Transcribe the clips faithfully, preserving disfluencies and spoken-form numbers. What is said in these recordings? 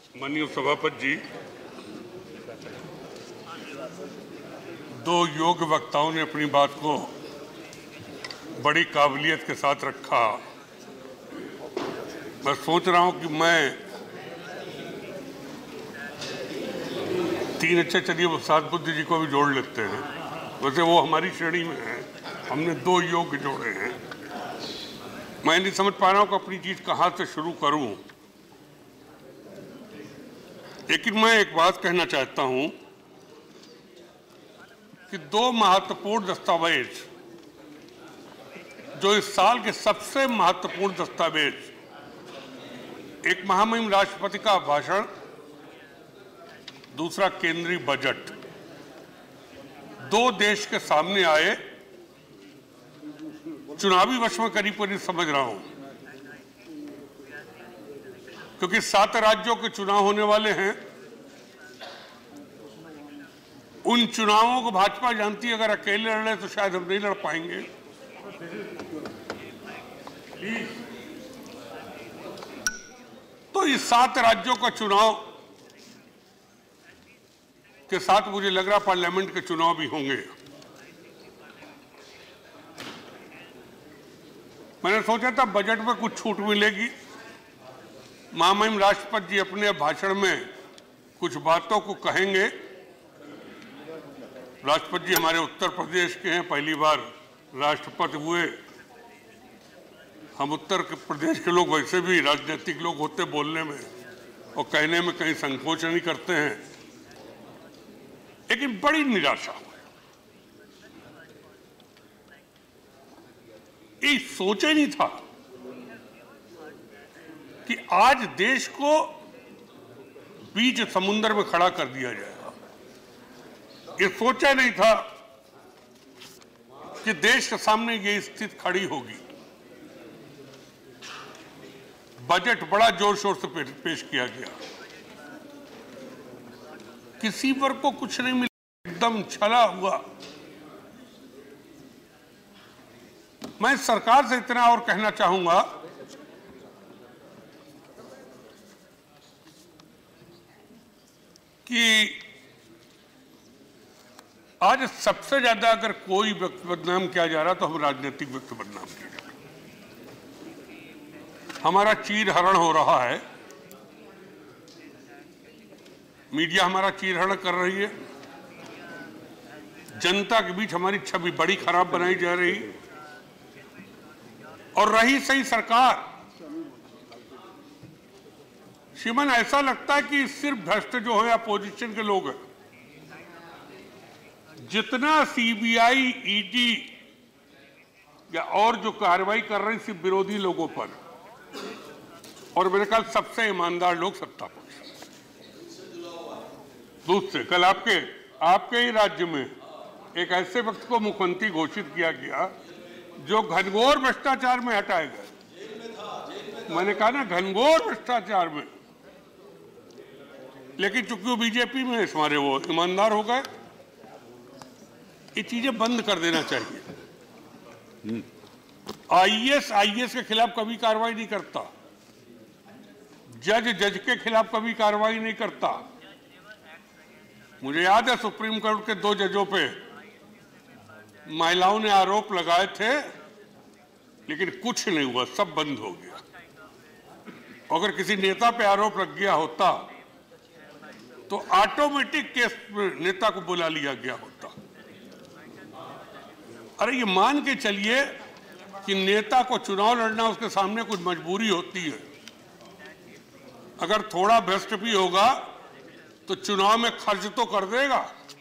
माननीय सभापति जी, दो योग्य वक्ताओं ने अपनी बात को बड़ी काबिलियत के साथ रखा। मैं सोच रहा हूं कि मैं तीन अच्छे चलिए सात बुद्धि जी को भी जोड़ लेते हैं। वैसे वो हमारी श्रेणी में है, हमने दो योग्य जोड़े हैं। मैं नहीं समझ पा रहा हूं कि अपनी चीज कहां से शुरू करूं, लेकिन मैं एक बात कहना चाहता हूं कि दो महत्वपूर्ण दस्तावेज जो इस साल के सबसे महत्वपूर्ण दस्तावेज, एक महामहिम राष्ट्रपति का भाषण, दूसरा केंद्रीय बजट, दो देश के सामने आए। चुनावी वर्ष में करीब करीब समझ रहा हूं, क्योंकि सात राज्यों के चुनाव होने वाले हैं। उन चुनावों को भाजपा जानती है, अगर अकेले लड़े तो शायद हम नहीं लड़ पाएंगे। तो इस सात राज्यों का चुनाव के साथ मुझे लग रहा पार्लियामेंट के चुनाव भी होंगे। मैंने सोचा था बजट में कुछ छूट मिलेगी। महामहिम राष्ट्रपति जी अपने भाषण में कुछ बातों को कहेंगे। राष्ट्रपति जी हमारे उत्तर प्रदेश के हैं, पहली बार राष्ट्रपति हुए। हम उत्तर प्रदेश के लोग वैसे भी राजनीतिक लोग होते बोलने में और कहने में कहीं संकोच नहीं करते हैं, लेकिन बड़ी निराशा हुई। ये सोचा नहीं था कि आज देश को बीच समुद्र में खड़ा कर दिया जाएगा। ये सोचा नहीं था कि देश के सामने ये स्थिति खड़ी होगी। बजट बड़ा जोर शोर से पेश किया गया, किसी वर्ग को कुछ नहीं मिला, एकदम छला हुआ। मैं सरकार से इतना और कहना चाहूंगा कि आज सबसे ज्यादा अगर कोई व्यक्ति बदनाम किया जा रहा तो हम राजनीतिक व्यक्ति बदनाम किया जा रहा। हमारा चीर हरण हो रहा है, मीडिया हमारा चीर हरण कर रही है, जनता के बीच हमारी छवि बड़ी खराब बनाई जा रही है। और रही सही सरकार, श्रीमान ऐसा लगता है कि सिर्फ भ्रष्ट जो है अपोजिशन के लोग हैं। जितना सीबीआई, ईडी या और जो कार्रवाई कर रही सिर्फ विरोधी लोगों पर, और मेरे ख्याल सबसे ईमानदार लोग सत्ता पक्ष। दूसरे, कल आपके आपके ही राज्य में एक ऐसे वक्त को मुख्यमंत्री घोषित किया गया जो घनघोर भ्रष्टाचार में हटाए गए। मैंने कहा ना, घनघोर भ्रष्टाचार में, लेकिन चूंकि वो बीजेपी में हमारे वो ईमानदार हो गए। ये चीजें बंद कर देना चाहिए। आईएएस आईएएस के खिलाफ कभी कार्रवाई नहीं करता, जज जज के खिलाफ कभी कार्रवाई नहीं करता। मुझे याद है सुप्रीम कोर्ट के दो जजों पे महिलाओं ने आरोप लगाए थे, लेकिन कुछ नहीं हुआ, सब बंद हो गया। अगर किसी नेता पे आरोप लग गया होता तो ऑटोमेटिक केस में नेता को बुला लिया गया होता। अरे ये मान के चलिए कि नेता को चुनाव लड़ना, उसके सामने कुछ मजबूरी होती है। अगर थोड़ा भ्रष्ट भी होगा तो चुनाव में खर्च तो कर देगा।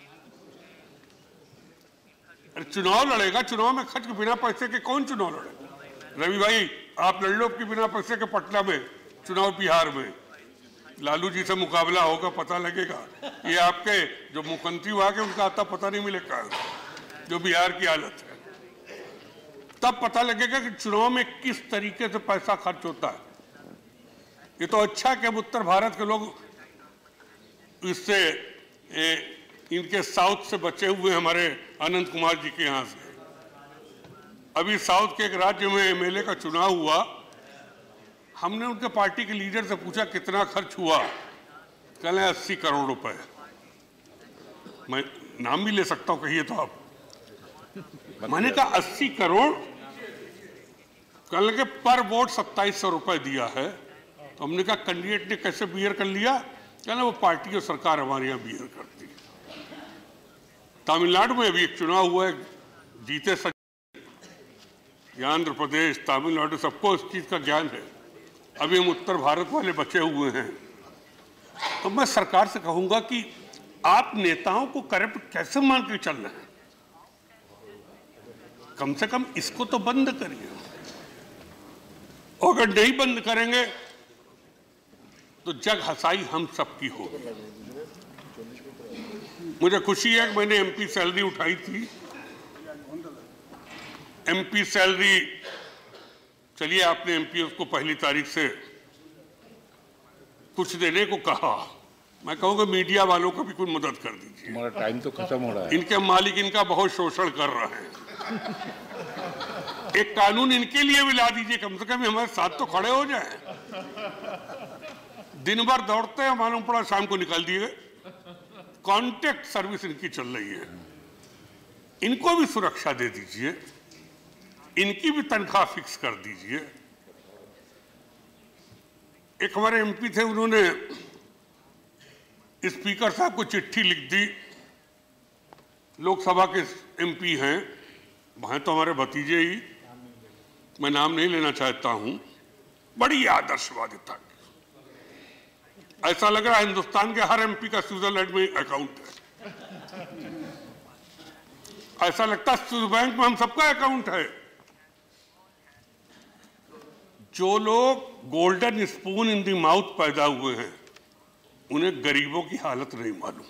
अरे चुनाव लड़ेगा, चुनाव में खर्च के बिना पैसे के कौन चुनाव लड़ेगा? रवि भाई, आप लड़ लो कि बिना पैसे के पटना में चुनाव, बिहार में लालू जी से मुकाबला होगा, पता लगेगा। ये आपके जो मुख्यमंत्री वहां के, उनका आता पता नहीं मिलेगा, जो बिहार की हालत है। तब पता लगेगा कि चुनाव में किस तरीके से पैसा खर्च होता है। ये तो अच्छा कि अब उत्तर भारत के लोग इससे ए, इनके साउथ से बचे हुए, हमारे अनंत कुमार जी के यहाँ से। अभी साउथ के एक राज्य में एमएलए का चुनाव हुआ। हमने उनके पार्टी के लीडर से पूछा कितना खर्च हुआ, कल है अस्सी करोड़ रुपए। मैं नाम भी ले सकता हूं, कहिए तो आप। मैंने कहा अस्सी करोड़, कल के पर वोट सत्ताईस सौ रुपए दिया है। तो हमने कहा कैंडिडेट ने कैसे बिहेव कर लिया? कहना वो पार्टी और सरकार हमारे यहाँ बिहेव करती है। तमिलनाडु में अभी एक चुनाव हुआ है, जीते सच, आंध्र प्रदेश, तमिलनाडु, सबको इस चीज का ज्ञान है। अभी हम उत्तर भारत वाले बचे हुए हैं। तो मैं सरकार से कहूंगा कि आप नेताओं को करप्ट कैसे मान के चल रहे हैं? कम से कम इसको तो बंद करिए। अगर नहीं बंद करेंगे तो जग हंसाई हम सबकी होगी। मुझे खुशी है कि मैंने एमपी सैलरी उठाई थी। एमपी सैलरी, चलिए आपने एमपी उसको पहली तारीख से कुछ देने को कहा। मैं कहूंगा मीडिया वालों को भी कुछ मदद कर दीजिए। हमारा टाइम तो खत्म हो रहा है। इनके मालिक इनका बहुत शोषण कर रहे हैं। एक कानून इनके लिए भी ला दीजिए, कम से कम हमारे साथ तो खड़े हो जाए। दिन भर दौड़ते हैं, मालूम पड़ा शाम को निकाल दिए। कॉन्ट्रैक्ट सर्विस इनकी चल रही है। इनको भी सुरक्षा दे दीजिए, इनकी भी तनख्वाह फिक्स कर दीजिए। एक हमारे एमपी थे, उन्होंने स्पीकर साहब को चिट्ठी लिख दी। लोकसभा के एमपी हैं, वहां तो हमारे भतीजे ही, मैं नाम नहीं लेना चाहता हूं। बड़ी आदर्शवादिता, ऐसा लग रहा है हिंदुस्तान के हर एमपी का स्विट्जरलैंड में अकाउंट है। ऐसा लगता है स्विस बैंक में हम सबका अकाउंट है। जो लोग golden spoon in the mouth पैदा हुए हैं, उन्हें गरीबों की हालत नहीं मालूम।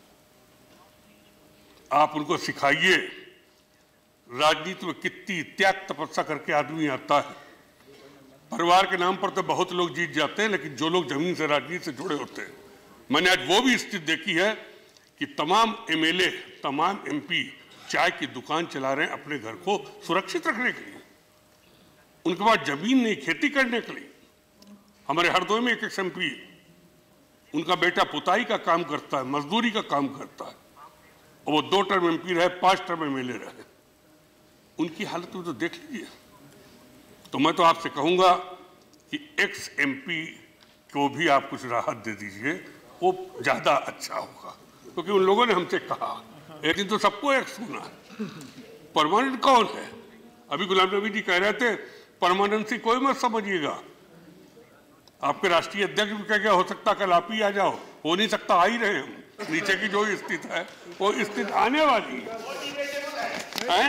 आप उनको सिखाइए राजनीति में कितनी त्याग तपस्या करके आदमी आता है। परिवार के नाम पर तो बहुत लोग जीत जाते हैं, लेकिन जो लोग जमीन से राजनीति से जुड़े होते हैं, मैंने आज वो भी स्थिति देखी है कि तमाम एमएलए, तमाम एमपी चाय की दुकान चला रहे हैं अपने घर को सुरक्षित रखने के लिए। उनके पास जमीन नहीं खेती करने के लिए। हमारे हरदोई में एक एक एमपी, उनका बेटा पुताई का काम करता है, मजदूरी का काम करता है, और वो दो टर्म एमपी रहे, पांच टर्म एमएलए रहे। उनकी हालत में तो देख लीजिए। तो मैं तो आपसे कहूंगा कि एक्स एमपी को भी आप कुछ राहत दे दीजिए, वो ज्यादा अच्छा होगा। क्योंकि उन लोगों ने हमसे कहा, एक दिन तो सबको एक सुना, परमानेंट कौन है? अभी गुलाम नबी जी कह रहे थे परमानेंसी कोई मत समझिएगा। आपके राष्ट्रीय अध्यक्ष भी कह गया हो सकता कल आप ही आ जाओ। हो नहीं सकता, आ ही रहे हम। नीचे की जो स्थिति है वो स्थिति आने वाली है।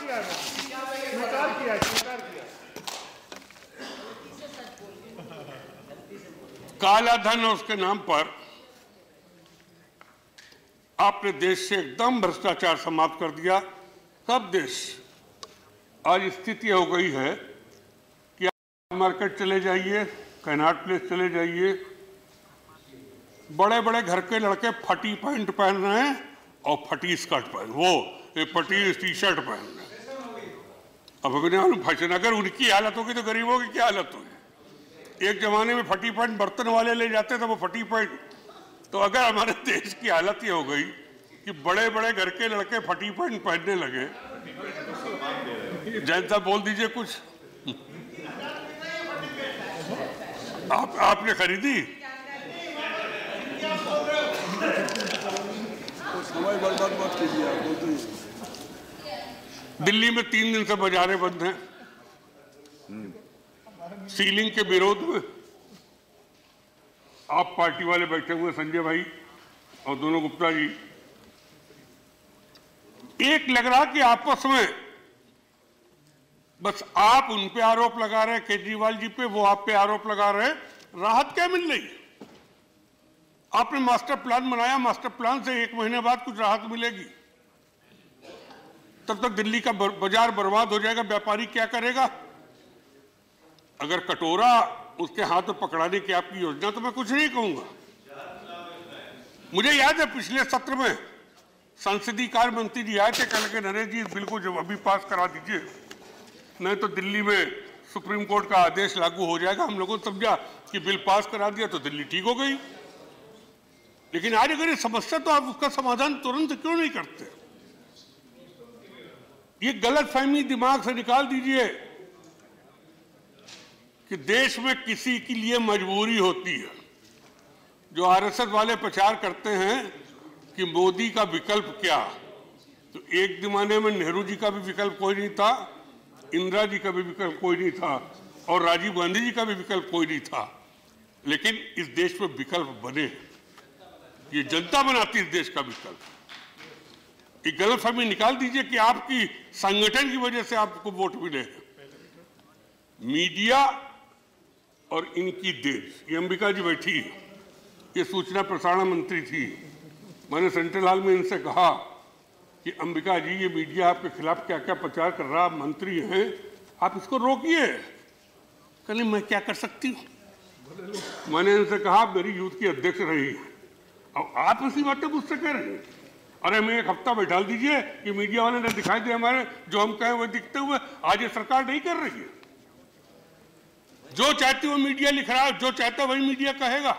काला धन और उसके नाम पर आपने देश से एकदम भ्रष्टाचार समाप्त कर दिया। सब देश, आज स्थिति हो गई है कि आप मार्केट चले जाइए, कैनाट प्लेस चले जाइए, बड़े बड़े घर के लड़के फटी पैंट पहन रहे हैं और फटी स्कर्ट पहन, वो एक फटी टी शर्ट पहन रहे हैं। अब अभी फैशन, अगर उनकी हालत होगी तो गरीबों की क्या हालत होगी? एक जमाने में फटी पैंट बर्तन वाले ले जाते थे, वो फटी पैंट। तो अगर हमारे देश की हालत ये हो गई कि बड़े बड़े घर के लड़के फटी पैंट पहनने लगे, जैन साहब बोल दीजिए कुछ। आप आपने खरीदी? दिल्ली में तीन दिन से बाजारें बंद हैं सीलिंग के विरोध में। आप पार्टी वाले बैठे हुए, संजय भाई और दोनों गुप्ता जी, एक लग रहा कि आपस में बस आप उन पे आरोप लगा रहे हैं केजरीवाल जी पे, वो आप पे आरोप लगा रहे हैं। राहत क्या मिल रही? आपने मास्टर प्लान बनाया, मास्टर प्लान से एक महीने बाद कुछ राहत मिलेगी, तब तक दिल्ली का बाजार बर्बाद हो जाएगा। व्यापारी क्या करेगा? अगर कटोरा उसके हाथ में पकड़ाने की आपकी योजना, तो मैं कुछ नहीं कहूंगा। मुझे याद है पिछले सत्र में संसदीय कार्य मंत्री जी आए थे, कल के नरेश जी इस बिल को जब अभी पास करा दीजिए, नहीं तो दिल्ली में सुप्रीम कोर्ट का आदेश लागू हो जाएगा। हम लोगों ने समझा कि बिल पास करा दिया तो दिल्ली ठीक हो गई। लेकिन आज अगर ये समस्या तो आप उसका समाधान तुरंत क्यों नहीं करते? ये गलतफहमी दिमाग से निकाल दीजिए कि देश में किसी के लिए मजबूरी होती है। जो आरएसएस वाले प्रचार करते हैं कि मोदी का विकल्प क्या, तो एक जमाने में नेहरू जी का भी विकल्प कोई नहीं था, इंदिरा जी का भी विकल्प कोई नहीं था, और राजीव गांधी जी का भी विकल्प कोई नहीं था। लेकिन इस देश में विकल्प बने, ये जनता बनाती है इस देश का विकल्प। एक गलतफहमी निकाल दीजिए कि आपकी संगठन की वजह से आपको वोट मिले। मीडिया और इनकी देश, ये अंबिका जी बैठी है, ये सूचना प्रसारण मंत्री थी। मैंने सेंट्रल हॉल में इनसे कहा कि अंबिका जी, ये मीडिया आपके खिलाफ क्या क्या प्रचार कर रहा, आप मंत्री हैं, आप इसको रोकिए। कहले मैं क्या कर सकती हूँ? मैंने इनसे कहा मेरी यूथ की अध्यक्ष रही है, अब आप इसी बातें मुझसे कह रहे हैं। अरे हमें एक हफ्ता बैठा दीजिए कि मीडिया वाले ने दिखाई दे, हमारे जो हम कहें वो दिखते हुए। आज ये सरकार नहीं कर रही है। जो चाहती वो मीडिया लिख रहा है, जो चाहता वही मीडिया कहेगा।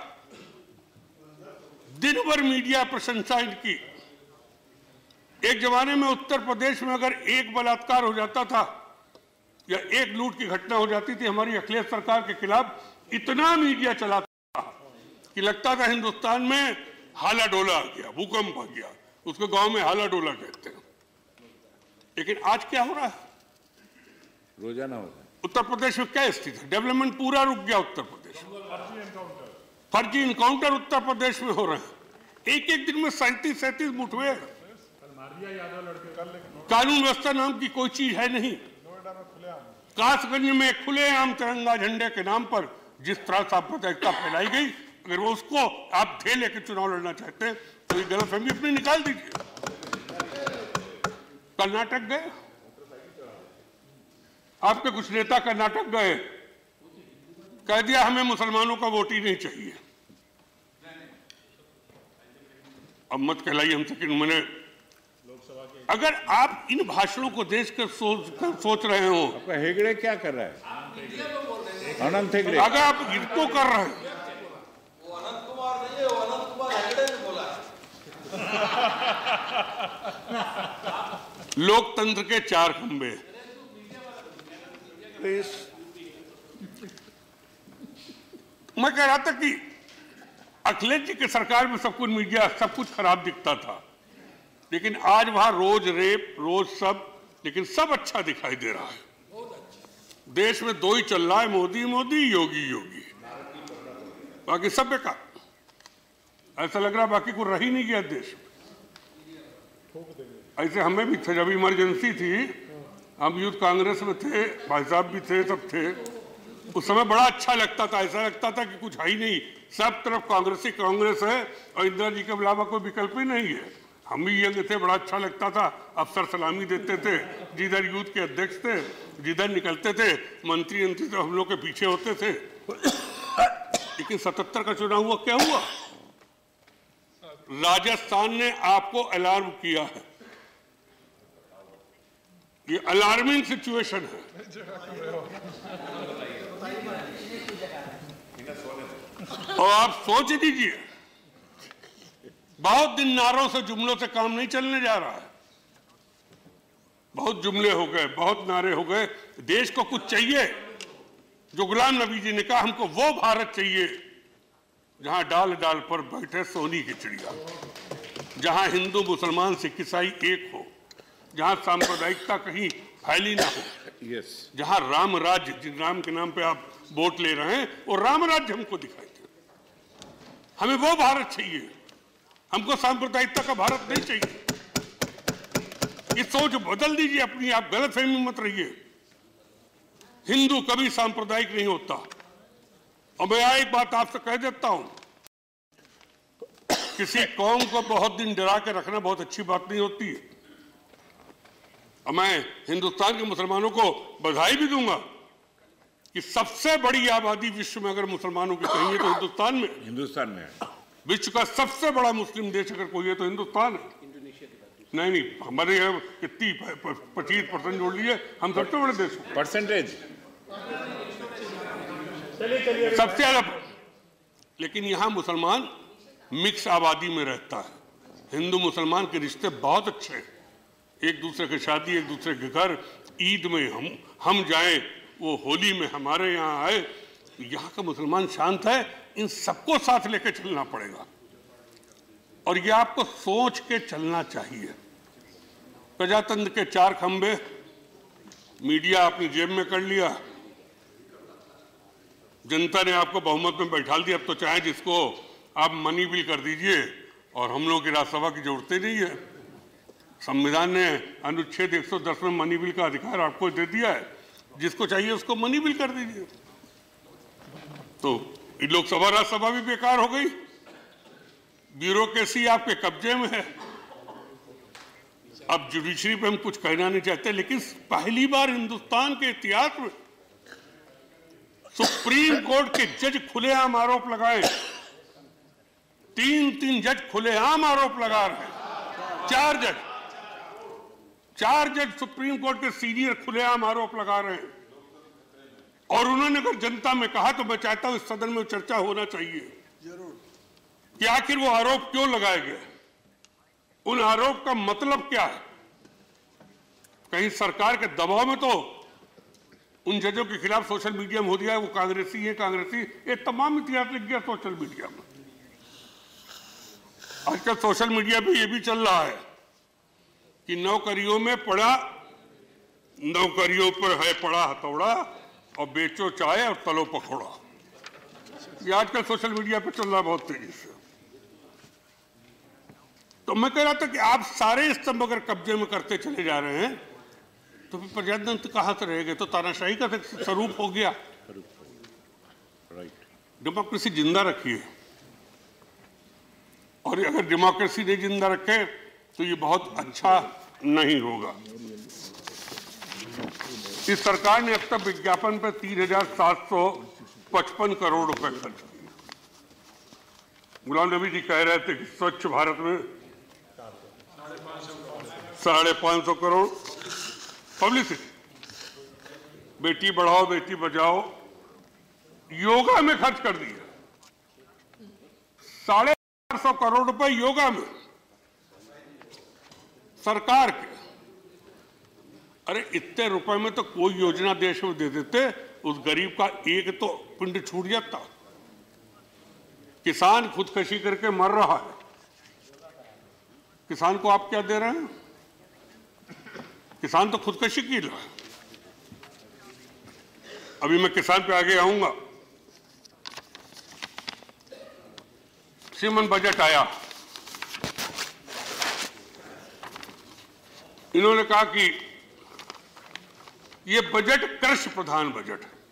दिन भर मीडिया प्रशंसा इनकी। एक जमाने में उत्तर प्रदेश में अगर एक बलात्कार हो जाता था या एक लूट की घटना हो जाती थी, हमारी अखिलेश सरकार के खिलाफ इतना मीडिया चलाता था कि लगता था हिंदुस्तान में हाला डोला आ गया, भूकंप आ गया। उसको गांव में हाला डोला कहते हैं। लेकिन आज क्या हो रहा है? रोजाना होता है। उत्तर प्रदेश में क्या स्थिति है? डेवलपमेंट पूरा रुक गया उत्तर प्रदेश में। फर्जी इनकाउंटर उत्तर प्रदेश में हो रहे हैं। एक एक दिन में सैंतीस सैंतीस मुठभेड़। कानून व्यवस्था नाम की कोई चीज है नहीं। कासगंज में खुलेआम तिरंगा झंडे के नाम पर जिस तरह सांप्रदायिकता फैलाई गई, अगर वो उसको आप ढे लेकर चुनाव लड़ना चाहते हैं तो ये गलतफहमी अपनी निकाल दीजिए। कर्नाटक गए, आपके कुछ नेता कर्नाटक गए, कह दिया हमें मुसलमानों का वोट ही नहीं चाहिए। अब मत कहलाइए हमसे कि मैंने, अगर आप इन भाषणों को देख कर सोच कर सोच रहे हो, आपका हेगड़े क्या कर रहा है? अनंत हेगड़े, अगर आप इनको कर रहे हैं, वो अनंत कुमार नहीं है, वो अनंत कुमार हेगड़े ने बोला है। लोकतंत्र के चार खंभे। मैं कह रहा था कि अखिलेश जी की सरकार में सब कुछ मीडिया सब कुछ खराब दिखता था, लेकिन आज वहां रोज रेप, रोज सब, लेकिन सब अच्छा दिखाई दे रहा है। देश में दो ही चल रहा है, मोदी मोदी, योगी योगी, बाकी सब बेकार। ऐसा लग रहा बाकी को रह ही नहीं गया देश में। ऐसे हमें भी थे, जब इमरजेंसी थी, हम यूथ कांग्रेस में थे, भाई साहब भी थे, सब थे। उस समय बड़ा अच्छा लगता था, ऐसा लगता था कि कुछ है ही नहीं, सब तरफ कांग्रेस ही कांग्रेस है और इंदिरा जी के अलावा कोई विकल्प ही नहीं है। हम भी यंग थे, बड़ा अच्छा लगता था, अफसर सलामी देते थे, जिधर यूथ के अध्यक्ष थे, जिधर निकलते थे मंत्री मंत्री तो हम लोग के पीछे होते थे। लेकिन सतहत्तर का चुनाव हुआ, क्या हुआ? राजस्थान ने आपको अलार्म किया है। ये अलार्मिंग सिचुएशन है। और आप सोच दीजिए, बहुत दिन नारों से जुमलों से काम नहीं चलने जा रहा है। बहुत जुमले हो गए, बहुत नारे हो गए। देश को कुछ चाहिए। जो गुलाम नबी जी ने कहा, हमको वो भारत चाहिए जहां डाल डाल पर बैठे सोनी की चिड़िया, जहां हिंदू मुसलमान सिख ईसाई एक हो, जहां सांप्रदायिकता कहीं फैली ना हो, yes. जहां राम राज्य, जिस राम के नाम पे आप वोट ले रहे हैं, वो राम राज्य हमको दिखाई दे। हमें वो भारत चाहिए, हमको सांप्रदायिकता का भारत नहीं चाहिए। ये सोच बदल दीजिए अपनी, आप गलतफहमी मत रहिए। हिंदू कभी सांप्रदायिक नहीं होता। और मैं एक बात आपसे कह देता हूं, किसी कौम को बहुत दिन डरा के रखना बहुत अच्छी बात नहीं होती है। और मैं हिंदुस्तान के मुसलमानों को बधाई भी दूंगा कि सबसे बड़ी आबादी विश्व में अगर मुसलमानों की कहीं है तो हिंदुस्तान में हिंदुस्तान में विश्व का सबसे बड़ा मुस्लिम देश अगर कोई है तो हिंदुस्तान है। नहीं नहीं, हमारे यहाँ कितनी पच्चीस परसेंट जोड़ लिए, हम सबसे बड़े देश हैं। परसेंटेज सबसे ज्यादा। लेकिन यहाँ मुसलमान मिक्स आबादी में रहता है। हिंदू मुसलमान के रिश्ते बहुत अच्छे हैं, एक दूसरे की शादी, एक दूसरे के घर, ईद में हम हम जाएं, वो होली में हमारे यहाँ आए। यहाँ का मुसलमान शांत है, इन सबको साथ लेके चलना पड़ेगा और ये आपको सोच के चलना चाहिए। प्रजातंत्र के चार खंबे, मीडिया अपनी जेब में कर लिया, जनता ने आपको बहुमत में बैठा दिया, अब तो चाहे जिसको आप मनी बिल कर दीजिए और हम लोगों की राज्यसभा की जरूरत नहीं है। संविधान ने अनुच्छेद एक सौ दस में मनी बिल का अधिकार आपको दे दिया है, जिसको चाहिए उसको मनी बिल कर दीजिए। तो लोकसभा राज्यसभा भी बेकार हो गई, ब्यूरोक्रेसी आपके कब्जे में है। अब जुडिशरी पे हम कुछ कहना नहीं चाहते, लेकिन पहली बार हिंदुस्तान के इतिहास में सुप्रीम कोर्ट के जज खुलेआम आरोप लगाए, तीन तीन जज खुलेआम आरोप लगा रहे हैं, चार जज चार जज सुप्रीम कोर्ट के सीनियर खुलेआम आरोप लगा रहे हैं। और उन्होंने अगर जनता में कहा तो मैं चाहता हूं इस सदन में चर्चा होना चाहिए कि आखिर वो आरोप क्यों लगाए गए, उन आरोप का मतलब क्या है। कहीं सरकार के दबाव में तो उन जजों के खिलाफ सोशल मीडिया में हो दिया है वो कांग्रेसी है कांग्रेसी, ये तमाम इतिहास लिख गया सोशल मीडिया में। आजकल सोशल मीडिया पे ये भी चल रहा है कि नौकरियों में पड़ा, नौकरियों पर है पड़ा हथौड़ा और बेचो चाय और तलो पकौड़ा। ये आजकल सोशल मीडिया पे चल रहा है बहुत तेजी से। तो मैं कह रहा था कि आप सारे स्तंभ अगर कब्जे में करते चले जा रहे हैं तो फिर प्रजातंत्र कहां से रहेगा, तो तानाशाही का स्वरूप हो गया। डेमोक्रेसी जिंदा रखिए, और अगर डेमोक्रेसी नहीं जिंदा रखे तो ये बहुत अच्छा नहीं होगा। इस सरकार ने अब तक विज्ञापन पर तीन हजार सात सौ पचपन करोड़ रुपए खर्च किए। गुलाम नबी जी कह रहे थे कि स्वच्छ भारत में साढ़े पांच सौ करोड़ पब्लिसिटी, बेटी बढ़ाओ बेटी बचाओ, योगा में खर्च कर दिया साढ़े चार सौ करोड़ रुपए योगा में सरकार के। अरे इतने रुपए में तो कोई योजना देश में दे देते, उस गरीब का एक तो पिंड छूट जाता। किसान खुदकशी करके मर रहा है, किसान को आप क्या दे रहे हैं? किसान तो खुदकशी की रहा है। अभी मैं किसान पे आगे आऊंगा। सीमन बजट आया, इन्होंने कहा कि ये बजट कृषि प्रधान बजट है।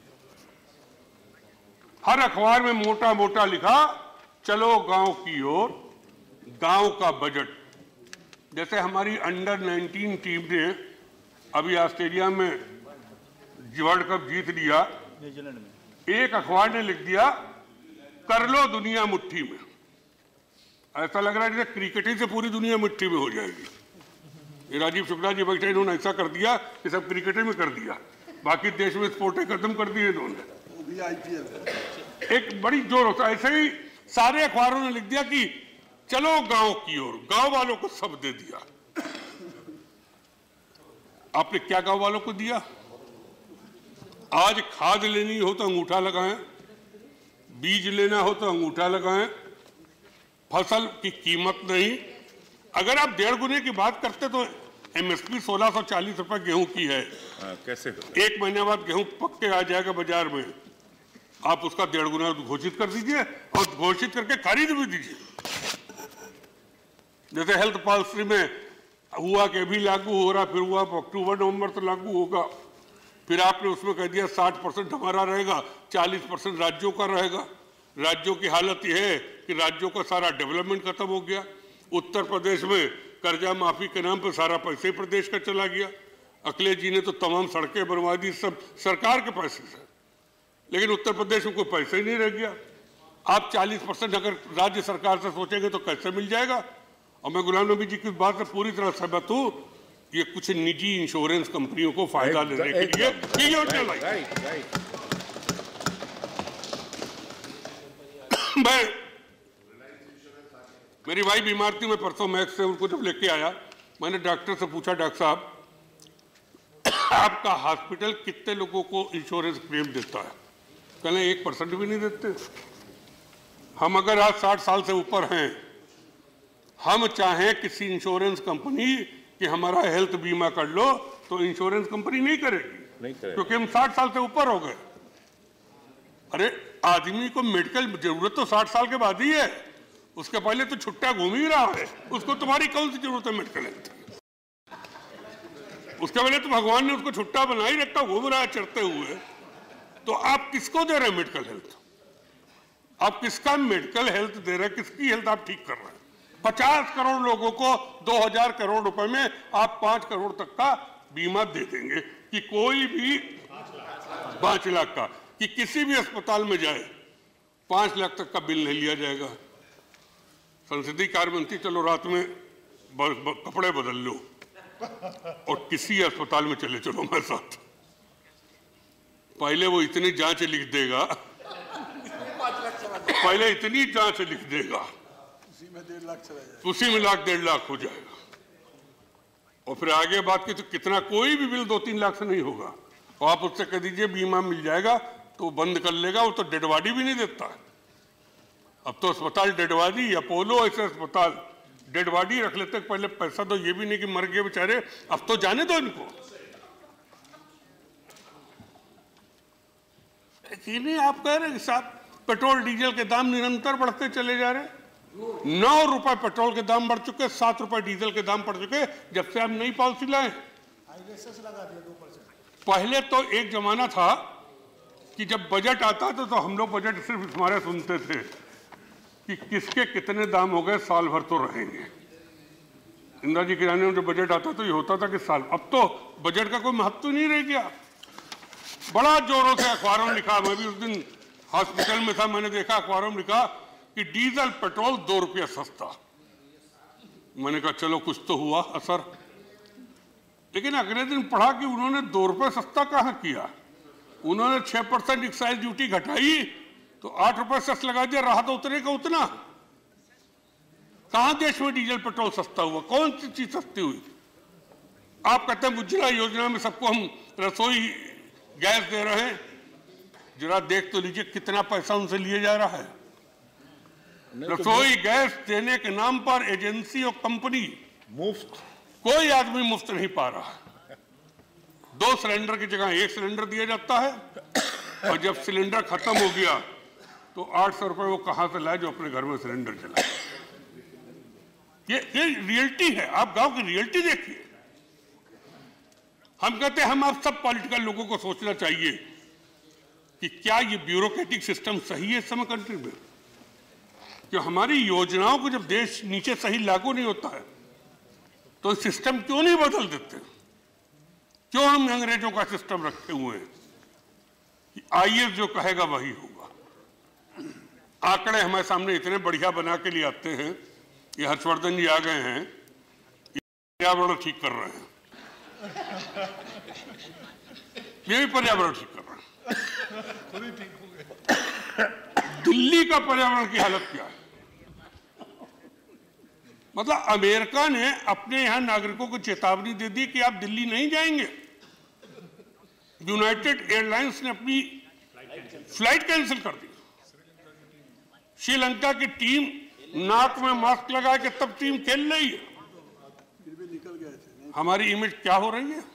हर अखबार में मोटा मोटा लिखा चलो गांव की ओर, गांव का बजट। जैसे हमारी अंडर नाइनटीन टीम ने अभी ऑस्ट्रेलिया में वर्ल्ड कप जीत लिया, न्यूजीलैंड में एक अखबार ने लिख दिया कर लो दुनिया मुट्ठी में। ऐसा लग रहा है जैसे क्रिकेट से पूरी दुनिया मुट्ठी में हो जाएगी। ये राजीव शुक्ला जी बैठे, इन्होंने ऐसा कर दिया कि सब क्रिकेट में कर दिया, बाकी देश में स्पोर्टें खत्म कर दिए इन्होंने। आईपीएल एक बड़ी जोर होता है। ऐसे ही सारे अखबारों ने लिख दिया कि चलो गांव की ओर, गांव वालों को सब दे दिया। आपने क्या गांव वालों को दिया? आज खाद लेनी हो तो अंगूठा लगाएं, बीज लेना हो तो अंगूठा लगाएं, फसल की कीमत नहीं। अगर आप डेढ़ गुने की बात करते तो एमएसपी सोलह सौ चालीस रुपए गेहूं की है। आ, कैसे एक महीने बाद गेहूं पक के आ जाएगा बाजार में, आप उसका डेढ़ गुना घोषित कर दीजिए और घोषित करके खरीद भी दीजिए। जैसे हेल्थ पॉलिसी में हुआ कि अभी लागू हो रहा, फिर हुआ अक्टूबर नवंबर तो लागू होगा, फिर आपने उसमें कह दिया साठ परसेंट हमारा रहेगा, चालीस परसेंट राज्यों का रहेगा। राज्यों की हालत यह है कि राज्यों का सारा डेवलपमेंट खत्म हो गया। उत्तर प्रदेश में कर्जा माफी के नाम पर सारा पैसे प्रदेश का चला गया। अखिलेश जी ने तो तमाम सड़कें बनवा दी, सब सरकार के पैसे से, लेकिन उत्तर प्रदेश में कोई पैसे ही नहीं रह गया। आप चालीस परसेंट अगर राज्य सरकार से सोचेंगे तो कैसे मिल जाएगा? और मैं गुलाम नबी जी की बात से पूरी तरह सहमत हूं, ये कुछ निजी इंश्योरेंस कंपनियों को फायदा लेने के लिए ये योजना लाई। मैं मेरी भाई बीमार थी, मैं परसों मैक्स से उनको जब लेके आया, मैंने डॉक्टर से पूछा, डॉक्टर साहब आपका हॉस्पिटल कितने लोगों को इंश्योरेंस क्लेम देता है? कहले एक परसेंट भी नहीं देते। हम अगर आज साठ साल से ऊपर हैं, हम चाहें किसी इंश्योरेंस कंपनी कि हमारा हेल्थ बीमा कर लो, तो इंश्योरेंस कंपनी नहीं करेगी, नहीं करेगी, क्योंकि हम साठ साल से ऊपर हो गए। अरे आदमी को मेडिकल जरूरत तो साठ साल के बाद ही है, उसके पहले तो छुट्टा घूम ही रहा है, उसको तुम्हारी कौन सी जरूरत है मेडिकल हेल्थ? उसके पहले तो भगवान ने उसको छुट्टा बना ही रखा, घूम रहा है चढ़ते हुए। तो आप किसको दे रहे हैं मेडिकल हेल्थ? आप किसका मेडिकल हेल्थ दे रहे हैं? किसकी हेल्थ आप ठीक कर रहे हैं? पचास करोड़ लोगों को दो हजार करोड़ रुपए में आप पांच करोड़ तक का बीमा दे देंगे कि कोई भी पांच लाख का कि किसी भी अस्पताल में जाए पांच लाख तक का बिल नहीं लिया जाएगा। संसदीय कार्य मंत्री, चलो रात में ब, ब, कपड़े बदल लो और किसी अस्पताल में चले चलो मेरे साथ। पहले वो इतनी जांच लिख देगा, पहले इतनी जांच लिख देगा, उसी में डेढ़ लाख चला जाएगा, उसी में लाख डेढ़ लाख हो जाएगा। और फिर आगे बात की तो कितना, कोई भी बिल दो तीन लाख से नहीं होगा। और आप उससे कह दीजिए बीमा मिल जाएगा तो वो बंद कर लेगा, वो तो डेडवाडी भी नहीं देता है। अब तो अस्पताल डेडवाडी, अपोलो ऐसे अस्पताल डेडवाडी रख लेते, पहले पैसा तो ये भी नहीं कि मर गए बेचारे, अब तो जाने दो इनको। नहीं, आप कह रहे साहब पेट्रोल डीजल के दाम निरंतर बढ़ते चले जा रहे, नौ रुपए पेट्रोल के दाम बढ़ चुके, सात रुपए डीजल के दाम बढ़ चुके जब से आप नई पॉलिसी लाए। पहले तो एक जमाना था कि जब बजट आता था तो हम लोग बजट सिर्फ हमारे सुनते थे कि किसके कितने दाम हो गए, साल भर तो रहेंगे। इंदिरा जी के जाने में जब बजट आता तो ये होता था कि साल, अब तो बजट का कोई महत्व नहीं रह गया। बड़ा जोरों से अखबारों में लिखा, मैं भी उस दिन हॉस्पिटल में था, मैंने देखा अखबारों में लिखा कि डीजल पेट्रोल दो रुपया सस्ता। मैंने कहा चलो कुछ तो हुआ असर, लेकिन अगले दिन पढ़ा कि उन्होंने दो रुपये सस्ता कहाँ किया, उन्होंने छह परसेंट एक्साइज ड्यूटी घटाई तो आठ रुपए सेस लगा दिया, रहा तो उतने का उतना। कहां देश में डीजल पेट्रोल सस्ता हुआ? कौन सी चीज सस्ती हुई? आप कहते हैं उज्ज्वला योजना में सबको हम रसोई गैस दे रहे हैं, जरा देख तो लीजिए कितना पैसा उनसे लिए जा रहा है। रसोई गैस देने के नाम पर एजेंसी और कंपनी मुफ्त, कोई आदमी मुफ्त नहीं पा रहा है। दो सिलेंडर की जगह एक सिलेंडर दिया जाता है, और जब सिलेंडर खत्म हो गया तो आठ सौ रुपए वो कहां से लाए जो अपने घर में सिलेंडर चलाए। ये ये रियलिटी है, आप गांव की रियलिटी देखिए। हम कहते हैं हम आप सब पॉलिटिकल लोगों को सोचना चाहिए कि क्या ये ब्यूरोक्रेटिक सिस्टम सही है इस समय कंट्री में? कि हमारी योजनाओं को जब देश नीचे सही लागू नहीं होता है तो सिस्टम क्यों नहीं बदल देते? क्यों हम अंग्रेजों का सिस्टम रखे हुए हैं कि आईएएस जो कहेगा वही होगा? आंकड़े हमारे सामने इतने बढ़िया बना के लिए आते हैं, ये हर्षवर्धन जी आ गए हैं, पर्यावरण ठीक कर रहे हैं, ये भी पर्यावरण ठीक कर रहे हैं। दिल्ली का पर्यावरण की हालत क्या है? मतलब अमेरिका ने अपने यहां नागरिकों को चेतावनी दे दी कि आप दिल्ली नहीं जाएंगे। यूनाइटेड एयरलाइंस ने अपनी फ्लाइट कैंसिल कर दी। श्रीलंका की टीम नाक में मास्क लगा के तब टीम खेल रही है, फिर भी निकल गए थे। हमारी इमेज क्या हो रही है?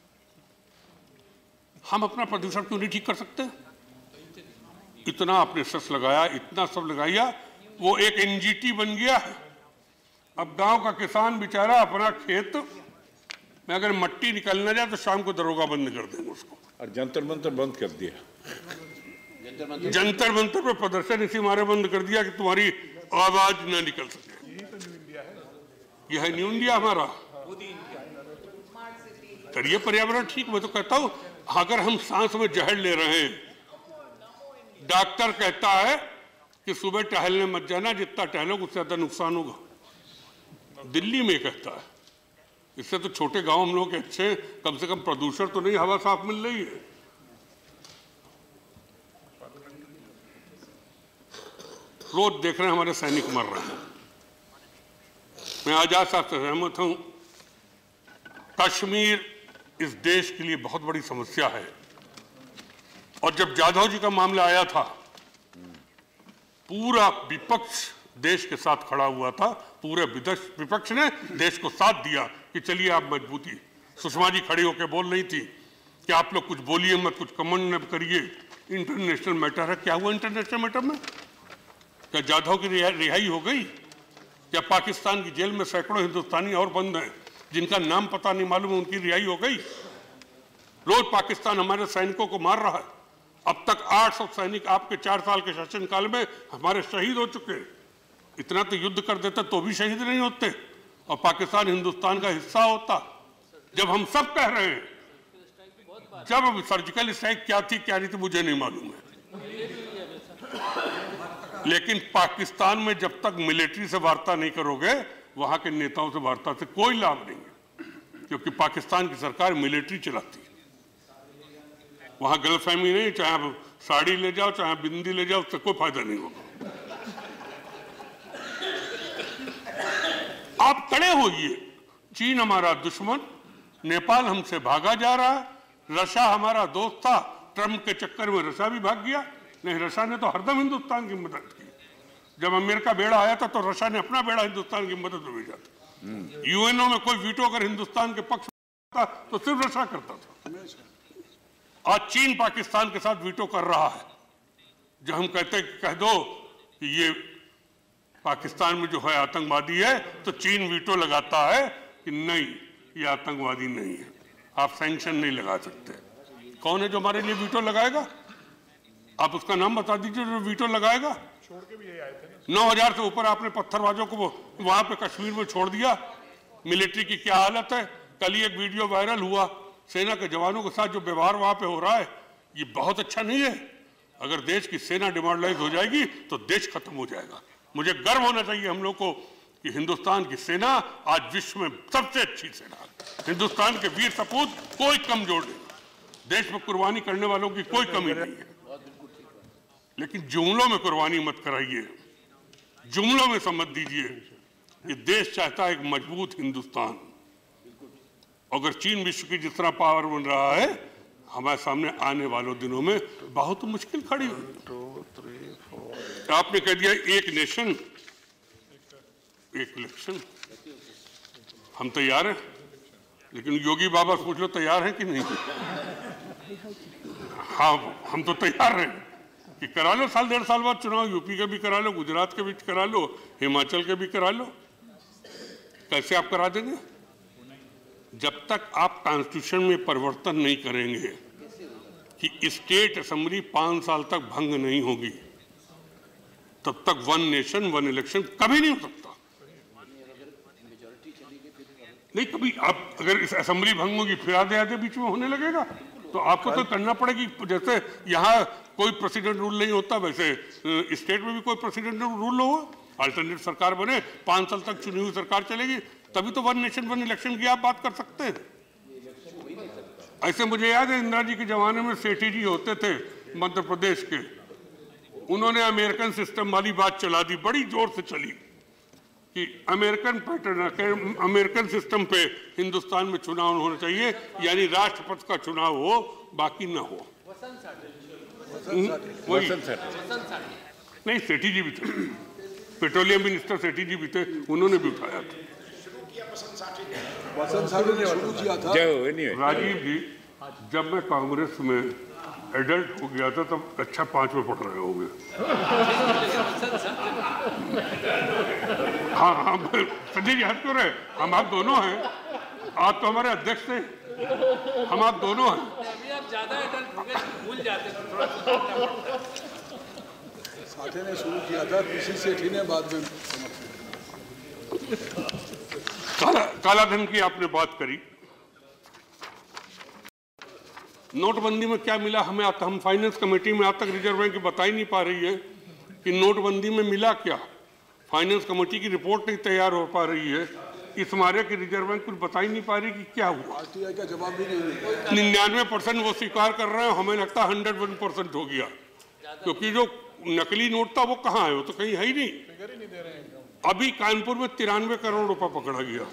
हम अपना प्रदूषण क्यों नहीं ठीक कर सकते? इतना आपने सेस लगाया, इतना सब लगाया, वो एक एनजीटी बन गया है। अब गांव का किसान बेचारा अपना खेत में अगर मट्टी निकलना जाए तो शाम को दरोगा बंद कर देंगे उसको। और जंतर मंतर बंद कर दिया, जंतर मंतर पे प्रदर्शन इसी मारे बंद कर दिया कि तुम्हारी आवाज न निकल सके। यह है न्यू इंडिया हमारा। करिए पर्यावरण ठीक। मैं तो कहता हूं अगर हम सांस में जहर ले रहे हैं, डॉक्टर कहता है कि सुबह टहलने मत जाना, जितना टहलोगे उससे ज्यादा नुकसान होगा। दिल्ली में कहता है, इससे तो छोटे गांव हम लोग के अच्छे, कम से कम प्रदूषण तो नहीं, हवा साफ मिल रही है। रोज देख रहे हैं हमारे सैनिक मर रहे हैं, मैं आजाद साहब से सहमत हूं। कश्मीर इस देश के लिए बहुत बड़ी समस्या है और जब जाधव जी का मामला आया था पूरा विपक्ष देश के साथ खड़ा हुआ था, पूरे विपक्ष ने देश को साथ दिया कि चलिए आप मजबूती। सुषमा जी खड़ी होकर बोल रही थी कि आप लोग कुछ बोलिए मत, कुछ कमेंट न करिए, इंटरनेशनल मैटर है। क्या हुआ इंटरनेशनल मैटर में? क्या जाधव की रिहाई हो गई? क्या पाकिस्तान की जेल में सैकड़ों हिंदुस्तानी और बंद हैं जिनका नाम पता नहीं मालूम है, उनकी रिहाई हो गई? रोज पाकिस्तान हमारे सैनिकों को मार रहा है। अब तक आठ सौ सैनिक आपके चार साल के शासनकाल में हमारे शहीद हो चुके हैं। इतना तो युद्ध कर देते तो भी शहीद नहीं होते और पाकिस्तान हिंदुस्तान का हिस्सा होता। जब हम सब कह रहे हैं, जब सर्जिकल स्ट्राइक क्या थी क्या नहीं थी मुझे नहीं मालूम है, लेकिन पाकिस्तान में जब तक मिलिट्री से वार्ता नहीं करोगे वहां के नेताओं से वार्ता से कोई लाभ नहीं है, क्योंकि पाकिस्तान की सरकार मिलिट्री चलाती है। वहां गलतफहमी नहीं, चाहे आप साड़ी ले जाओ चाहे बिंदी ले जाओ, उससे कोई फायदा नहीं होगा। आप खड़े होइए, चीन हमारा दुश्मन, नेपाल हमसे भागा जा रहा है, रशिया हमारा दोस्त था, ट्रंप के चक्कर में रशिया भी भाग गया। नहीं, रशिया ने तो हरदम हिंदुस्तान की मदद की। जब अमेरिका बेड़ा आया था तो रशिया ने अपना बेड़ा हिंदुस्तान की मदद में भेजा था। यूएनओ में कोई वीटो अगर हिंदुस्तान के पक्ष में था तो सिर्फ रशिया करता था। आज चीन पाकिस्तान के साथ वीटो कर रहा है। जब हम कहते कह दो कि ये पाकिस्तान में जो है आतंकवादी है, तो चीन वीटो लगाता है कि नहीं ये आतंकवादी नहीं है, आप सैंक्शन नहीं लगा सकते। कौन है जो हमारे लिए वीटो लगाएगा? आप उसका नाम बता दीजिए जो वीटो लगाएगा। नौ हजार से ऊपर आपने पत्थरबाजों को वहां पे कश्मीर में छोड़ दिया। मिलिट्री की क्या हालत है? कल ही एक वीडियो वायरल हुआ, सेना के जवानों के साथ जो व्यवहार वहां पे हो रहा है, ये बहुत अच्छा नहीं है। अगर देश की सेना डिमोरलाइज हो जाएगी तो देश खत्म हो जाएगा। मुझे गर्व होना चाहिए हम लोग को कि हिंदुस्तान की सेना आज विश्व में सबसे अच्छी सेना है। हिंदुस्तान के वीर सपूत कोई कमजोर नहीं, देश में कुर्बानी करने वालों की कोई कमी नहीं है। लेकिन जुमलों में कुर्बानी मत कराइए, जुमलों में समझ दीजिए कि देश चाहता है एक मजबूत हिंदुस्तान। अगर चीन विश्व की जिस तरह पावर बन रहा है, हमारे सामने आने वालों दिनों में बहुत मुश्किल खड़ी हुई। आपने कह दिया एक नेशन एक इलेक्शन, हम तैयार हैं, लेकिन योगी बाबा पूछ लो तैयार हैं कि नहीं? हाँ, हम तो तैयार हैं कि करा लो साल डेढ़ साल बाद चुनाव, यूपी के भी करा लो, गुजरात के भी करा लो, हिमाचल के भी करा लो। कैसे आप करा देंगे? जब तक आप कॉन्स्टिट्यूशन में परिवर्तन नहीं करेंगे कि स्टेट असेंबली पांच साल तक भंग नहीं होगी, तब तक वन नेशन वन इलेक्शन कभी नहीं हो सकता। नहीं, कभी आप अगर इस असेंबली भंग होगी फिर आधे आधे बीच में होने लगेगा, तो आपको तो करना पड़ेगी। जैसे यहाँ कोई प्रेसिडेंट रूल नहीं होता, वैसे स्टेट में भी कोई प्रेसिडेंट रूल हो, अल्टरनेट सरकार बने, पांच साल तक चुनी हुई सरकार चलेगी, तभी तो वन नेशन वन इलेक्शन की आप बात कर सकते हैं। ऐसे मुझे याद है इंदिरा जी के जमाने में सेठी जी होते थे मध्य प्रदेश के, उन्होंने अमेरिकन सिस्टम वाली बात चला दी, बड़ी जोर से चली कि अमेरिकन पैटर्न अमेरिकन सिस्टम पे हिंदुस्तान में चुनाव होना चाहिए, यानी राष्ट्रपति का चुनाव हो बाकी ना हो। वही नहीं, सेठी जी भी थे, पेट्रोलियम मिनिस्टर सेठी जी भी थे, उन्होंने भी उठाया था। राजीव जी, जब मैं कांग्रेस में एडल्ट हो गया था तब अच्छा पांच में पढ़ रहे होंगे। हाँ हाँ संजय जी हंस क्यों रहे? हम आप दोनों हैं, आप तो हमारे अध्यक्ष थे, हम आप दोनों हैं। आप ज्यादा एडल्ट हो गए, भूल जाते थे थोड़ा। साथे ने शुरू किया था, किसी सेठी ने बाद में। काला काला धन की आपने बात करी, नोटबंदी में क्या मिला हमें? हम फाइनेंस कमेटी में आज तक रिजर्व बैंक बता ही नहीं पा रही है कि नोटबंदी में मिला क्या। फाइनेंस कमेटी की रिपोर्ट नहीं तैयार हो पा रही है, इस मारे की रिजर्व बैंक कुछ बता ही नहीं पा रही कि क्या हुआ। आरटीआई का जवाब भी नहीं। निन्यानवे परसेंट वो स्वीकार कर रहे हैं, हमें लगता है हंड्रेड वन परसेंट हो गया, क्योंकि जो नकली नोट था वो कहाँ है? वो तो कहीं है ही नहीं। अभी कानपुर में तिरानवे करोड़ रुपए पकड़ा गया।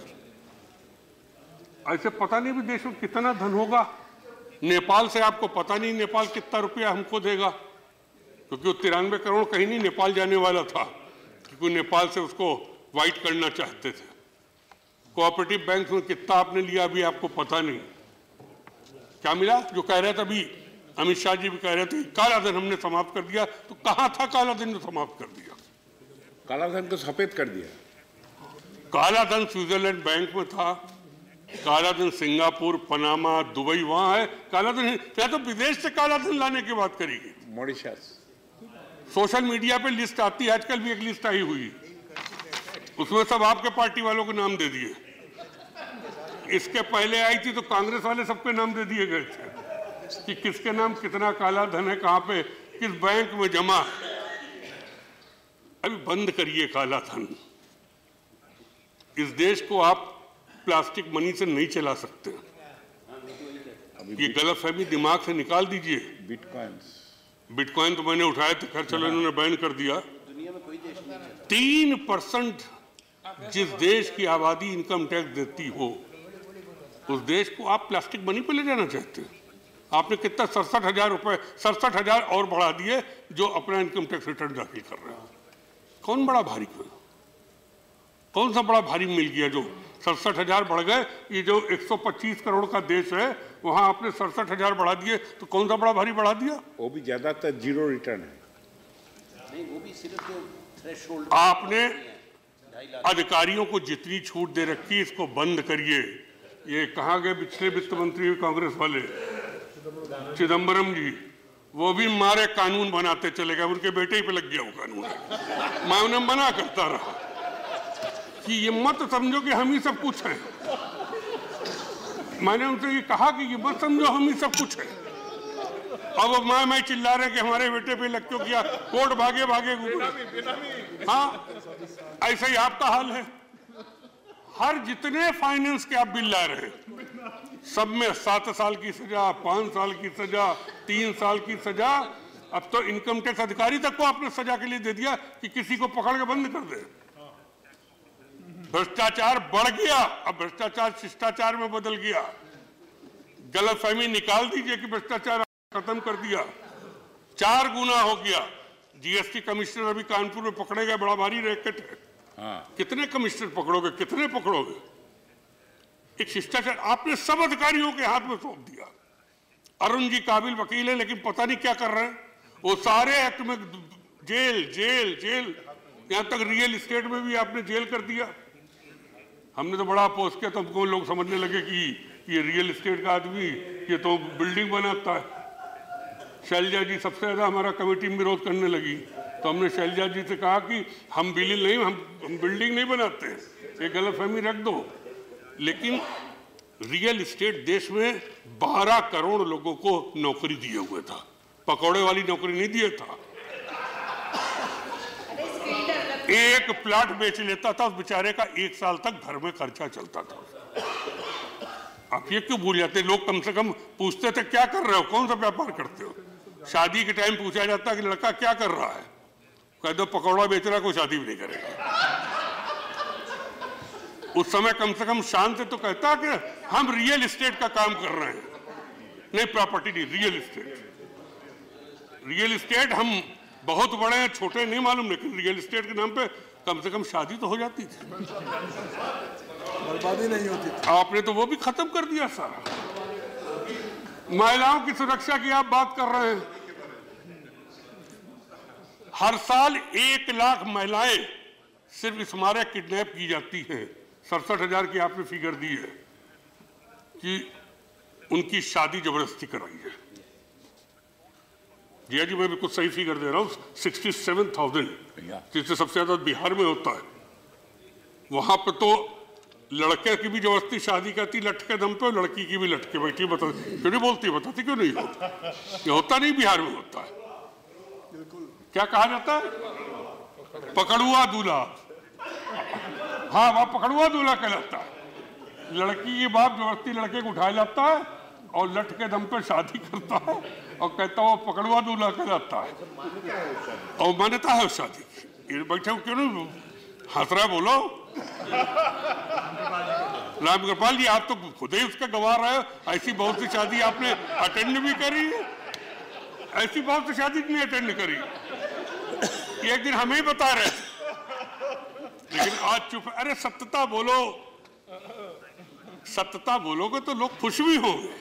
ऐसे पता नहीं भी देश में कितना धन होगा। नेपाल से आपको पता नहीं नेपाल कितना रुपया हमको देगा, क्योंकि वो तिरानवे करोड़ कहीं नहीं नेपाल जाने वाला था, क्योंकि नेपाल से उसको वाइट करना चाहते थे। कोऑपरेटिव बैंक में कितना आपने लिया अभी आपको पता नहीं। क्या मिला? जो कह रहे थे अभी अमित शाह जी भी कह रहे थे काला धन हमने समाप्त कर दिया, तो कहां था काला धन समाप्त कर दिया? काला धन को सफेद कर दिया। काला धन स्विट्जरलैंड बैंक में था, काला धन सिंगापुर, पनामा, दुबई, वहां है काला धन। क्या तो विदेश से काला धन लाने की बात करेगी? मॉरिशस। सोशल मीडिया पे लिस्ट आती है, आजकल भी एक लिस्ट आई हुई, उसमें सब आपके पार्टी वालों को नाम दे दिए। इसके पहले आई थी तो कांग्रेस वाले सबके नाम दे दिए गए थे कि किसके नाम कितना काला धन है, कहां पे किस बैंक में जमा। अभी बंद करिए काला धन। इस देश को आप प्लास्टिक मनी से नहीं चला सकते। ये गलतफहमी दिमाग से निकाल दीजिए। बिटकॉइन बिटकॉइन तो मैंने उठाया था, खैर चलो इन्होंने बैन कर दिया। तीन परसेंट जिस देश की आबादी इनकम टैक्स देती हो, उस देश को आप प्लास्टिक मनी पे ले जाना चाहते हैं। आपने कितना सड़सठ हजार रुपए सड़सठ हजार और बढ़ा दिए जो अपना इनकम टैक्स रिटर्न दाखिल कर रहे हैं। कौन बड़ा भारी को कौन सा बड़ा भारी मिल गया जो सड़सठ हजार बढ़ गए? ये जो एक सौ पच्चीस करोड़ का देश है वहां आपने सड़सठ हजार बढ़ा दिए, तो कौन सा बड़ा भारी बढ़ा दिया? वो भी ज्यादातर जीरो रिटर्न है। नहीं, वो भी सिर्फ जो थ्रेशोल्ड आपने अधिकारियों को जितनी छूट दे रखी इसको बंद करिए। ये कहाँ गए पिछले वित्त मंत्री कांग्रेस वाले चिदम्बरम जी? वो भी मारे कानून बनाते चले गए, उनके बेटे ही पे लग गया वो कानून। मैं उन्हें मना करता रहा कि ये मत समझो कि हम ही सब कुछ हैं। मैंने उनसे ये कहा कि ये मत समझो हम ही सब कुछ हैं। अब मैं मैं चिल्ला रहे कि हमारे बेटे पे लग क्यों किया, कोर्ट भागे भागे घूमे। हाँ, ऐसा ही आपका हाल है। हर जितने फाइनेंस के आप बिल ला रहे हैं सब में सात साल की सजा, पांच साल की सजा, तीन साल की सजा। अब तो इनकम टैक्स अधिकारी तक को आपने सजा के लिए दे दिया कि किसी को पकड़ के बंद कर दे। भ्रष्टाचार बढ़ गया, अब भ्रष्टाचार शिष्टाचार में बदल गया। गलतफहमी निकाल दीजिए कि भ्रष्टाचार खत्म कर दिया, चार गुना हो गया। जीएसटी कमिश्नर अभी कानपुर में पकड़े गए, बड़ा भारी रैकेट है। हाँ। कितने कमिश्नर पकड़ोगे, कितने पकड़ोगे? एक शिष्टाचार आपने सब अधिकारियों के हाथ में सौंप दिया। अरुण जी काबिल वकील है लेकिन पता नहीं क्या कर रहे हैं। वो सारे एक्ट में जेल जेल जेल, यहां तक रियल एस्टेट में भी आपने जेल कर दिया। हमने तो बड़ा अपोज किया, तो हमको लोग समझने लगे कि ये रियल एस्टेट का आदमी ये तो बिल्डिंग बनाता है। शैलजा जी सबसे ज्यादा हमारा कमेटी में विरोध करने लगी, तो हमने शैलजा जी से कहा कि हम बिल्डिंग नहीं हम, हम बिल्डिंग नहीं बनाते, ये गलतफहमी रख दो। लेकिन रियल एस्टेट देश में बारह करोड़ लोगों को नौकरी दिए हुए था, पकौड़े वाली नौकरी नहीं दिया था। एक प्लाट बेच लेता था उस बेचारे का एक साल तक घर में खर्चा चलता था। आप ये क्यों भूल जाते? लोग कम से कम पूछते थे क्या कर रहे हो, कौन सा व्यापार करते हो। शादी के टाइम पूछा जाता कि लड़का क्या कर रहा है, कह दो पकौड़ा बेच रहा, कोई शादी भी नहीं करेगा। उस समय कम से कम शान से तो कहता कि हम रियल एस्टेट का काम कर रहे हैं, नहीं प्रॉपर्टी नहीं, रियल एस्टेट। रियल एस्टेट हम बहुत बड़े हैं छोटे नहीं मालूम, लेकिन रियल एस्टेट के नाम पे कम से कम शादी तो हो जाती थी, बर्बादी नहीं होती थी। आपने तो वो भी खत्म कर दिया सारा। महिलाओं की सुरक्षा की आप बात कर रहे हैं। हर साल एक लाख महिलाएं सिर्फ इस मारे किडनैप की जाती हैं। सड़सठ हजार की आपने फिगर दी है कि उनकी शादी जबरदस्ती कराई है। जी जी मैं बिल्कुल सही फिगर दे रहा हूँ, सिक्सटी सेवन थाउजेंड, जिससे सबसे ज्यादा बिहार में होता है। वहां पर तो लड़के की भी जबरदस्ती शादी करती लटके दम पे, लड़की की भी लटके बैठी। बता क्यों नहीं बोलती, बताती क्यों नहीं होता? ये होता नहीं, बिहार में होता है। क्या कहा जाता है? पकड़ुआ दूल्हा। हाँ, वह पकड़ुआ दूल्हा कहलाता है। लड़की की बाप जबरदस्ती लड़के को उठाया जाता है और लट के दम पे शादी करता है और कहता है वो पकड़ुआ दूल्हा कहलाता है और मान्यता है उस शादी की। बैठे क्यों नहीं हंस रहा बोलो। राम कृपाल जी, आप तो खुद ही उसका गवाह रहे हो। ऐसी बहुत सी शादी आपने अटेंड भी करी है, ऐसी बहुत सी शादी नहीं अटेंड करी। एक दिन हमें ही बता रहे थे, लेकिन आज चुप। अरे सत्यता बोलो, सत्यता बोलोगे तो लोग खुश भी होंगे।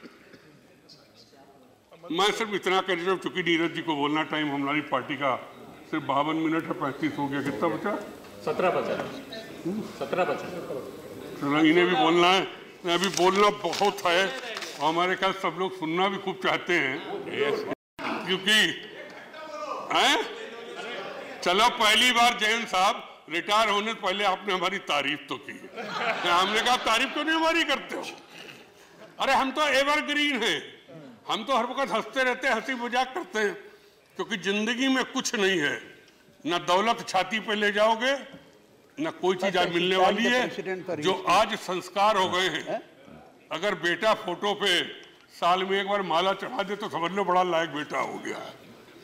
मैं सिर्फ इतना कह रहा हूं, चूंकि नीरज जी को बोलना टाइम हमारी पार्टी का सिर्फ बावन मिनट है, पैंतीस हो गया, कितना बचा? सत्रह बचा, सत्रह बचा। चलो इन्हें भी बोलना है, अभी बोलना बहुत है और हमारे ख्याल सब लोग सुनना भी खूब चाहते हैं, क्योंकि हैं? चलो पहली बार जयंत साहब रिटायर होने से पहले आपने हमारी तारीफ तो की, हमने कहा तारीफ तो नहीं हमारी करते हो। अरे हम तो एवरग्रीन हैं, हम तो हर वक्त हंसते रहते हैं, हंसी मजाक करते हैं, क्योंकि जिंदगी में कुछ नहीं है, ना दौलत छाती पे ले जाओगे, ना कोई चीज आज मिलने वाली है। जो आज संस्कार हो गए हैं, अगर बेटा फोटो पे साल में एक बार माला चढ़ा दे तो समझ लो बड़ा लायक बेटा हो गया है।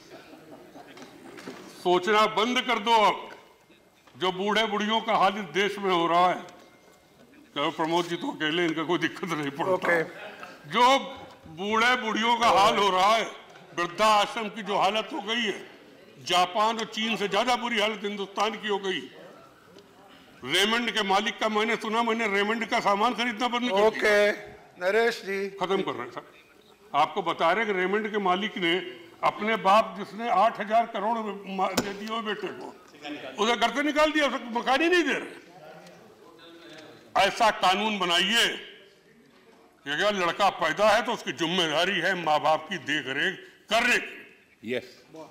सोचना बंद कर दो अब। जो बूढ़े बुढ़ियों का हाल इस देश में हो रहा है, कहो प्रमोद जी तो अकेले, इनका कोई दिक्कत नहीं पड़ता। okay. जो बूढ़े बुढ़ियों का हाल हो रहा है, वृद्धा आश्रम की जो हालत हो गई है, जापान और चीन से ज्यादा बुरी हालत हिंदुस्तान की हो गई। रेमंड के मालिक का मैंने सुना, मैंने रेमंड का सामान खरीदना बंद कर ओके नरेश जी खत्म कर रहे हैं सर। आपको बता रहे कि रेमंड के मालिक ने अपने बाप जिसने आठ हजार करोड़ दे दिए बेटे को, उसे घर से निकाल दिया, उसे मकान ही नहीं दे रहे। ऐसा कानून बनाइए कि अगर लड़का पैदा है तो उसकी जिम्मेदारी है माँ बाप की देख रेख करने की। यस।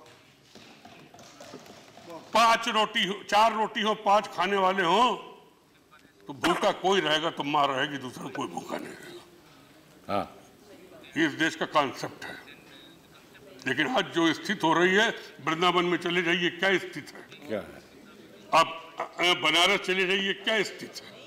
पांच रोटी हो, चार रोटी हो, पांच खाने वाले हो तो भूखा कोई रहेगा तो मां रहेगी, दूसरा कोई भूखा नहीं रहेगा। हाँ, ये इस देश का कॉन्सेप्ट है। लेकिन आज जो स्थिति हो रही है, वृंदावन में चले जाइए क्या स्थिति है, क्या है? अब बनारस चले जाइए क्या स्थिति है।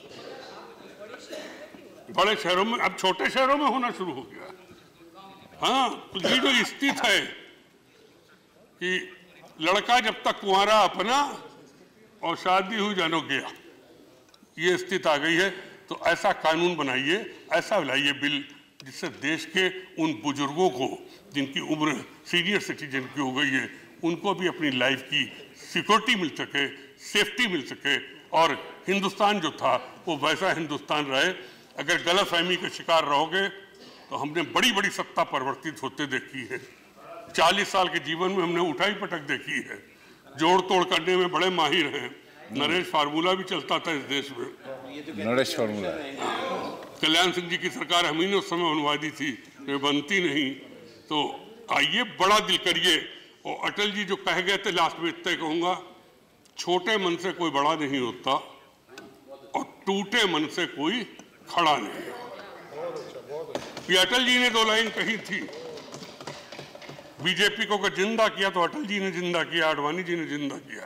बड़े शहरों में, अब छोटे शहरों में होना शुरू हो गया। हाँ, तो ये जो स्थिति है कि लड़का जब तक कुंवारा अपना और शादी हुई जानो गया, ये स्थिति आ गई है। तो ऐसा कानून बनाइए, ऐसा लाइए बिल, जिससे देश के उन बुजुर्गों को जिनकी उम्र सीनियर सिटीजन की हो गई है, उनको भी अपनी लाइफ की सिक्योरिटी मिल सके, सेफ्टी मिल सके, और हिंदुस्तान जो था वो वैसा हिंदुस्तान रहे। अगर गलतफहमी के शिकार रहोगे तो हमने बड़ी बड़ी सत्ता परिवर्तित होते देखी है। चालीस साल के जीवन में हमने उठाई पटक देखी है, जोड़ तोड़ करने में बड़े माहिर हैं। नरेश फार्मूला भी चलता था इस देश में, नरेश फार्मूला। कल्याण सिंह जी की सरकार हम ही ने उस समय बनवा दी थी, बनती नहीं। तो आइए बड़ा दिल करिए। और अटल जी जो कह गए थे, लास्ट में इतना कहूंगा, छोटे मन से कोई बड़ा नहीं होता और टूटे मन से कोई खड़ा नहीं। ये अटल जी ने दो लाइन कही थी। बीजेपी को अगर जिंदा किया तो अटल जी ने जिंदा किया, आडवाणी जी ने जिंदा किया।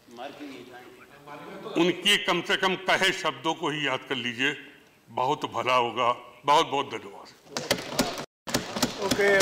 उनकी कम से कम कहे शब्दों को ही याद कर लीजिए, बहुत भला होगा। बहुत बहुत धन्यवाद। Okay,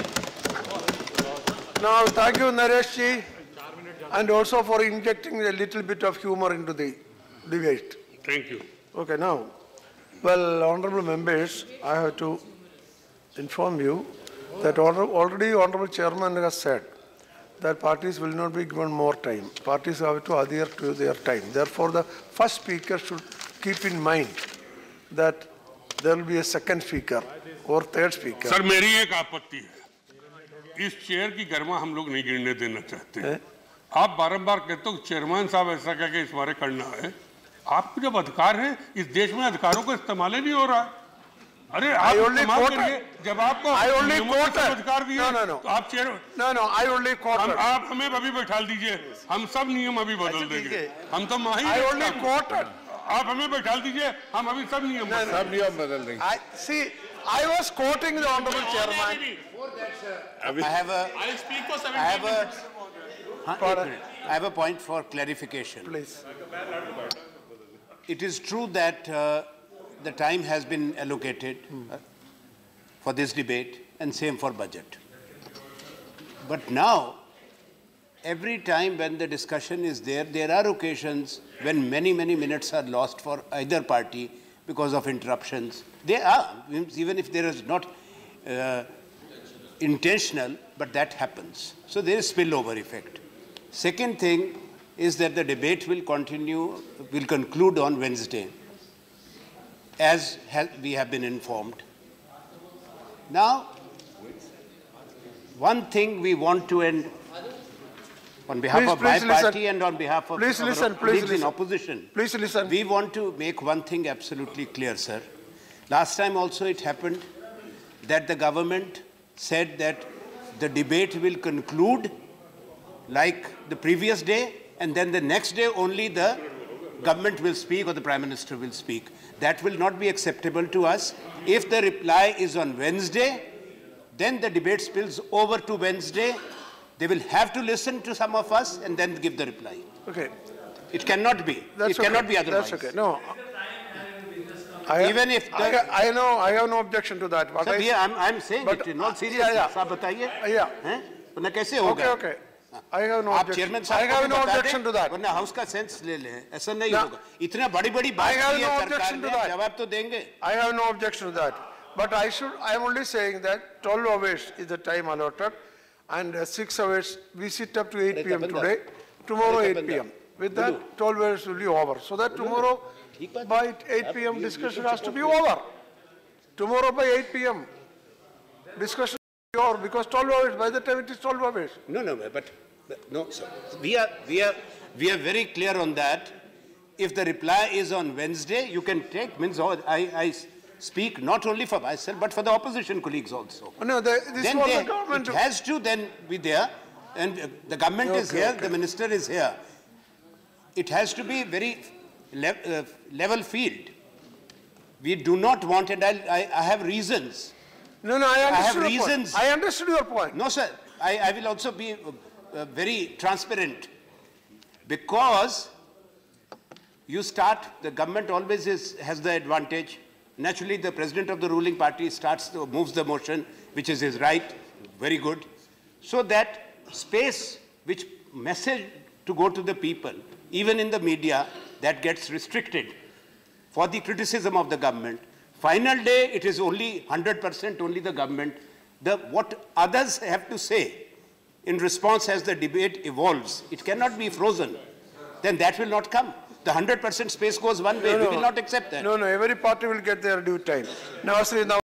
now thank you Naresh ji, and also for injecting a little bit of humor into the debate. Thank you. Okay, now, well, honorable members, I have to inform you that already honorable chairman has said that parties will not be given more time. Parties have to adhere to their time. Therefore, the first speaker should keep in mind that there will be a second speaker or third speaker. Sir, मेरी एक आपत्ति है, इस chair की गरिमा हम लोग नहीं गिरने देना चाहते हैं। आप बारंबार कहते हो चेयरमैन साहब ऐसा कह के इस बारे करना है। आपको जब अधिकार है, इस देश में अधिकारों का इस्तेमाल ही नहीं हो रहा है। अरे आप इस्तेमाल करिए, जब आपको अधिकार दिए तो आप chair. No, no, I only quoted. आप हमें अभी बैठा दीजिए, हम सब नियम अभी बदल देंगे। हम तो माहिर। I only quoted. आप हमें बैठा दीजिए, हम अभी सब नियम सब नियम बदल देंगे। I see. I was quoting the honorable chairman. I have a. I'll speak for I have a. Huh, Pardon. I have a point for clarification. Please. It is true that uh, the time has been allocated uh, for this debate, and same for budget. But now, every time when the discussion is there, there are occasions when many, many minutes are lost for either party because of interruptions. They are, even if there is not uh, intentional, but that happens. So there is spillover effect. Second thing is that the debate will continue, will conclude on Wednesday, as we have been informed. Now, one thing we want to end, on behalf Please, of my please listen. party and on behalf of Please our listen, please colleagues in listen. opposition, Please listen. we want to make one thing absolutely clear, sir. Last time also it happened that the government said that the debate will conclude like the previous day, and then the next day only the government will speak or the Prime Minister will speak. That will not be acceptable to us. If the reply is on Wednesday, then the debate spills over to Wednesday. They will have to listen to some of us and then give the reply. Okay. It cannot be. That's it okay. cannot be otherwise. That's okay. No. I, Even if the, I, I know, I have no objection to that. But Sir, I, yeah, I'm, I'm saying but, it in all seriousness. yeah, yeah. आप बताइए, yeah. हैं? वरना कैसे होगा? Okay, okay. I have no आप objection. Chairman I साहब को have भी no बता objection दें, to that. वरना हाउस का सेंस ले लें, ऐसा नहीं No. होगा. इतना बड़ी-बड़ी I बात have की है no सरकार objection to ने, that. जवाब तो देंगे. I have no objection to that. But I should, I am only saying that twelve hours is the time allotted, and uh, six hours, we sit up to eight p m today, tomorrow eight p m With that, twelve hours will be over. So that tomorrow, by eight p m discussion has to be over. Tomorrow by eight p m discussion will be over, because twelve hours, by the time it is twelve hours. No, no, but, but no, sir. We are, we are, we are very clear on that. If the reply is on Wednesday, you can take, means I, I speak not only for myself, but for the opposition colleagues also. Oh, no, the, this Then was they, the government. it has to then be there, and uh, the government is Okay, here, okay. the minister is here. It has to be very le uh, level field. We do not want, and I, I, I have reasons. No, no, I have understood your reasons. point. I understood your point. No, sir, I, I will also be uh, uh, very transparent, because you start, the government always is, has the advantage. Naturally, the president of the ruling party starts, the, moves the motion, which is his right, very good. So that space, which message to go to the people, even in the media, that gets restricted for the criticism of the government. Final day, it is only one hundred percent only the government. The, what others have to say in response as the debate evolves, it cannot be frozen. Then that will not come. The one hundred percent space goes one way. No, no. We will not accept that. No, no, every party will get their due time. Now, Sri, now